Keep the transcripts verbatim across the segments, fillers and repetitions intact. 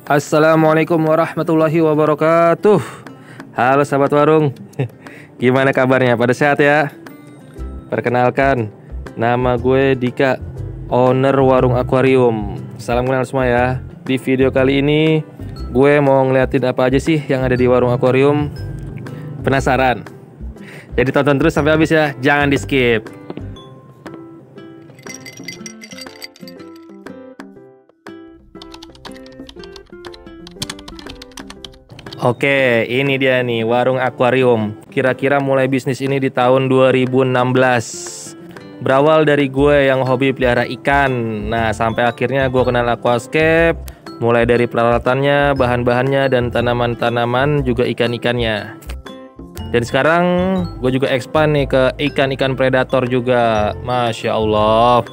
Assalamualaikum warahmatullahi wabarakatuh. Halo sahabat warung, gimana kabarnya? Pada sehat ya? Perkenalkan, nama gue Dika, owner warung akuarium. Salam kenal semua ya. Di video kali ini gue mau ngeliatin apa aja sih yang ada di warung akuarium. Penasaran? Jadi tonton terus sampai habis ya, jangan di skip. Oke, ini dia nih warung akuarium. Kira-kira mulai bisnis ini di tahun dua ribu enam belas. Berawal dari gue yang hobi pelihara ikan. Nah, sampai akhirnya gue kenal aquascape. Mulai dari peralatannya, bahan-bahannya, dan tanaman-tanaman juga ikan-ikannya. Dan sekarang gue juga expand nih ke ikan-ikan predator juga. Masya Allah.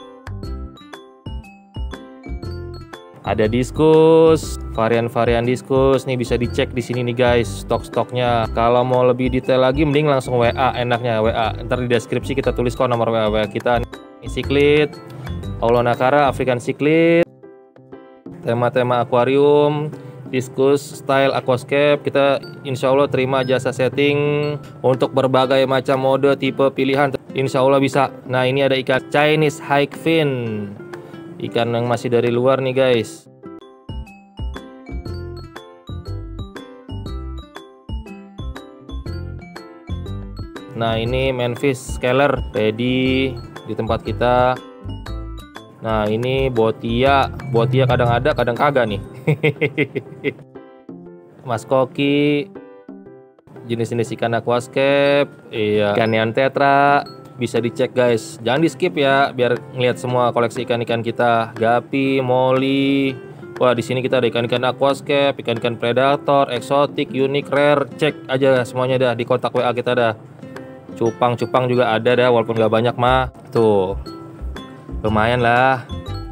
Ada diskus, varian-varian diskus nih bisa dicek di sini nih guys, stok-stoknya. Kalau mau lebih detail lagi mending langsung W A, enaknya W A. Ntar di deskripsi kita tulis kok nomor W A, W A kita. Ini cichlid, Aulonakara, African cichlid, tema-tema akuarium, diskus, style aquascape. Kita insya Allah terima jasa setting untuk berbagai macam mode, tipe, pilihan. Insya Allah bisa. Nah, ini ada ikan Chinese high fin. Ikan yang masih dari luar nih guys. Nah, ini manfish scaler ready di tempat kita. Nah, ini botia. Botia kadang ada kadang kagak nih. Mas koki, jenis-jenis ikan aquascape, iya, ikan neon tetra. Bisa dicek guys, jangan di skip ya, biar ngeliat semua koleksi ikan-ikan kita. Gapi, molly. Wah, di sini kita ada ikan-ikan aquascape, ikan-ikan predator, eksotik, unik, rare. Cek aja semuanya dah di kontak W A kita dah. Cupang-cupang juga ada dah, walaupun gak banyak mah. Tuh, lumayan lah.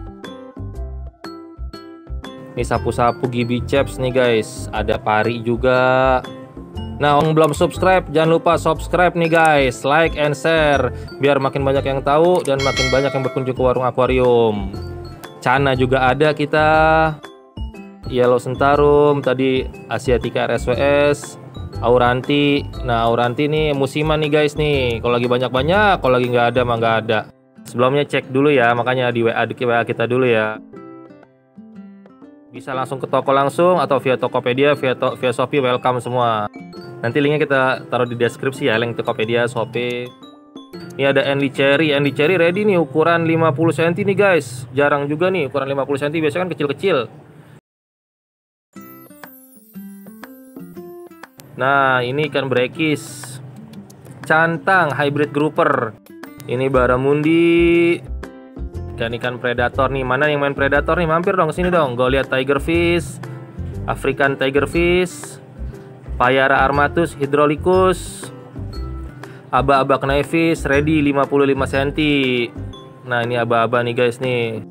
Ini sapu-sapu gibi chaps nih guys. Ada pari juga. Nah, yang belum subscribe, jangan lupa subscribe nih guys, like and share, biar makin banyak yang tahu dan makin banyak yang berkunjung ke warung akuarium. Cana juga ada kita, Yellow Sentarum, tadi Asiatica R S W S, Auranti. Nah, Auranti nih musiman nih guys nih, kalau lagi banyak-banyak, kalau lagi nggak ada mah nggak ada. Sebelumnya cek dulu ya, makanya di W A, di W A kita dulu ya. Bisa langsung ke toko langsung atau via Tokopedia, via, to via Shopee, welcome semua. Nanti linknya kita taruh di deskripsi ya, link Tokopedia, Shopee. Ini ada Andy Cherry, Andy Cherry ready nih, ukuran lima puluh sentimeter nih guys. Jarang juga nih ukuran lima puluh sentimeter, biasanya kan kecil-kecil. Nah, ini ikan brekis. Cantang hybrid grouper. Ini barramundi. Ikan-ikan predator nih, mana yang main predator nih? Mampir dong sini dong. Gue lihat tigerfish, African tigerfish, Payara armatus hydrolicus, aba-aba knifefish ready lima puluh lima sentimeter. Nah, ini aba-aba nih guys nih.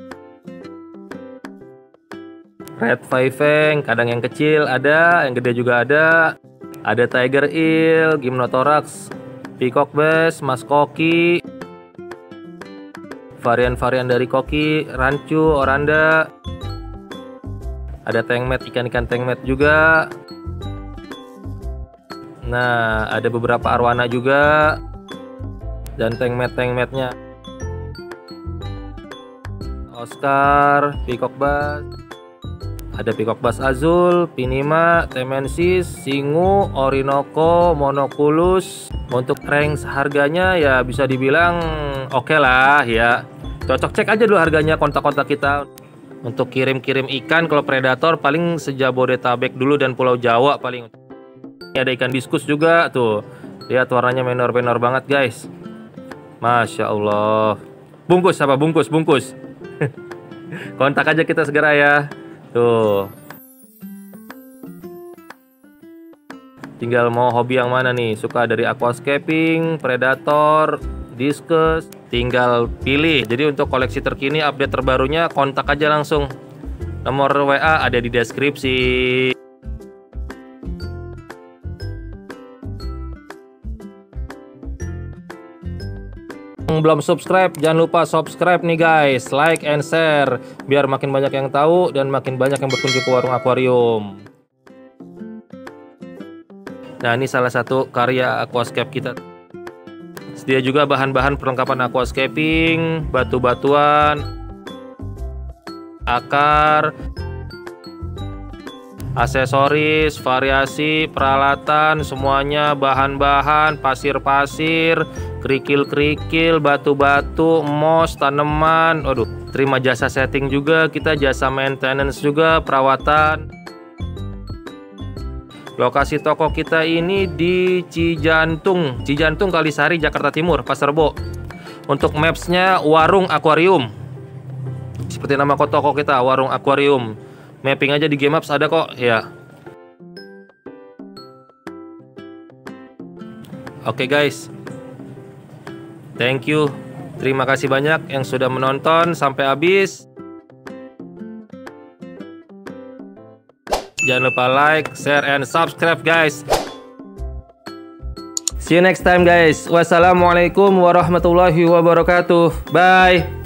Red five fang, kadang yang kecil ada, yang gede juga ada. Ada tiger eel, gymnothorax, peacock bass, mas koki. Varian-varian dari koki, rancu, oranda. Ada tengmet, ikan-ikan tengmet juga. Nah, ada beberapa arwana juga. Dan tengmet-tengmetnya. Oscar, peacock bass. Ada peacock bass azul, pinima, temensis, singu, orinoco, monoculus. Untuk range harganya ya bisa dibilang oke okay lah ya. Cocok, cek aja dulu harganya, kontak-kontak kita. Untuk kirim-kirim ikan kalau predator paling sejabodetabek dulu dan Pulau Jawa paling. Ini ada ikan diskus juga tuh. Lihat warnanya menor-menor banget guys. Masya Allah. Bungkus apa bungkus bungkus. Kontak aja kita segera ya. Tuh. Tinggal mau hobi yang mana nih? Suka dari aquascaping, predator, diskus, tinggal pilih. Jadi untuk koleksi terkini, update terbarunya, kontak aja langsung. Nomor W A ada di deskripsi. Yang belum subscribe, jangan lupa subscribe nih guys, like and share biar makin banyak yang tahu dan makin banyak yang berkunjung ke warung akuarium. Nah, ini salah satu karya aquascape kita. Sedia juga bahan-bahan perlengkapan aquascaping, batu-batuan, akar, aksesoris, variasi, peralatan, semuanya bahan-bahan, pasir-pasir, kerikil-kerikil, batu-batu, mos, tanaman. Waduh, terima jasa setting juga kita, jasa maintenance juga, perawatan. Lokasi toko kita ini di Cijantung, Cijantung Kalisari, Jakarta Timur, Pasar Rebo. Untuk mapsnya Warung Akuarium. Seperti nama toko kita, Warung Akuarium. Mapping aja di G Maps ada kok, ya. Oke guys, thank you, terima kasih banyak yang sudah menonton sampai habis. Jangan lupa like, share, and subscribe guys. See you next time guys. Wassalamualaikum warahmatullahi wabarakatuh. Bye.